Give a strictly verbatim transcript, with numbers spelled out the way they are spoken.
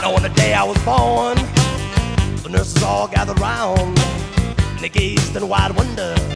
On the day I was born, the nurses all gathered round, and they gazed in wide wonder